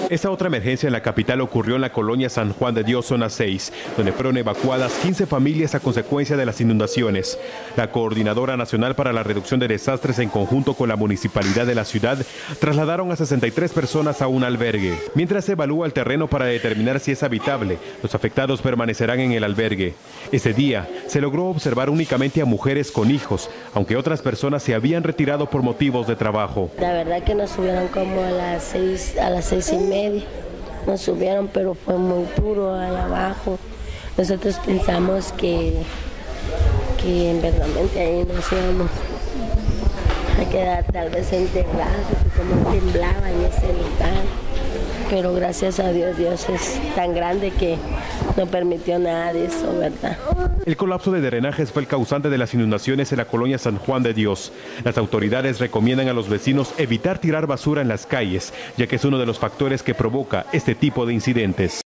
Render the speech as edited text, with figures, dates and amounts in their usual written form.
Esta otra emergencia en la capital ocurrió en la colonia San Juan de Dios, zona 6, donde fueron evacuadas 15 familias a consecuencia de las inundaciones. La Coordinadora Nacional para la Reducción de Desastres, en conjunto con la municipalidad de la ciudad, trasladaron a 63 personas a un albergue. Mientras se evalúa el terreno para determinar si es habitable, los afectados permanecerán en el albergue. Ese día se logró observar únicamente a mujeres con hijos, aunque otras personas se habían retirado por motivos de trabajo. La verdad que nos subieron como a las 6:30. Nos subieron, pero fue muy duro allá abajo. Nosotros pensamos que en verdad ahí nos íbamos a quedar tal vez enterrados, como temblaba en ese lugar. Pero gracias a Dios, Dios es tan grande que no permitió nada de eso, ¿verdad? El colapso de drenajes fue el causante de las inundaciones en la colonia San Juan de Dios. Las autoridades recomiendan a los vecinos evitar tirar basura en las calles, ya que es uno de los factores que provoca este tipo de incidentes.